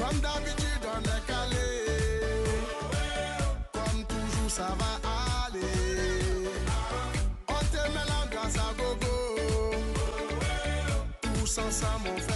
Comme d'habitude on est calé. Comme toujours ça va aller. On te met l'ambiance à gogo. Tous ensemble on fait